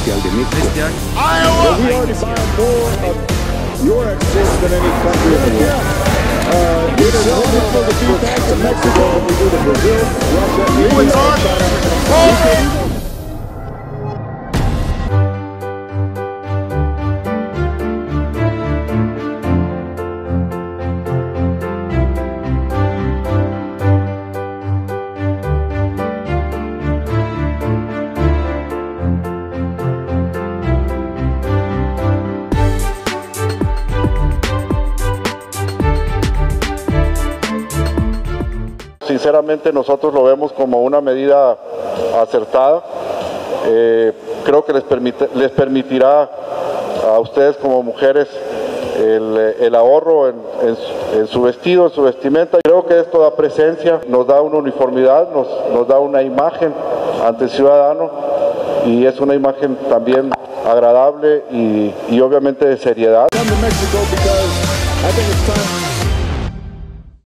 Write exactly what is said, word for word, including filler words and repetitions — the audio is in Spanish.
Oficial de México. Este año. Well, we already buy more of your exports than any country in the world. Uh, we don't know the feedback to Mexico, but we do to Brazil, Russia, India, China. Sinceramente nosotros lo vemos como una medida acertada. Eh, creo que les, permite, les permitirá a ustedes como mujeres el, el ahorro en, en, en su vestido, en su vestimenta. Creo que esto da presencia, nos da una uniformidad, nos, nos da una imagen ante el ciudadano y es una imagen también agradable y, y obviamente de seriedad.